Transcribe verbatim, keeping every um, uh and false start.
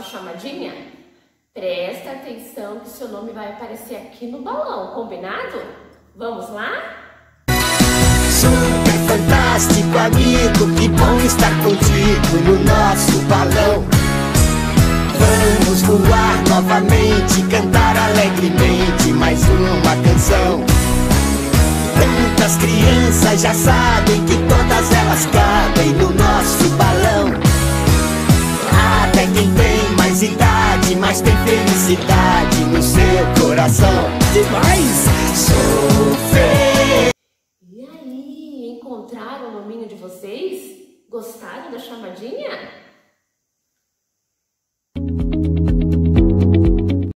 chamadinha? Presta atenção que seu nome vai aparecer aqui no balão, combinado? Vamos lá? Super fantástico amigo, que bom estar contigo no nosso balão. Vamos voar novamente, cantar alegremente mais uma canção. Tantas crianças já sabem que todas elas cabem no nosso balão. Até quem tem mais idade, mas tem felicidade no seu coração. Demais! Sou feliz. E aí, encontraram o nominho de vocês? Gostaram da chamadinha?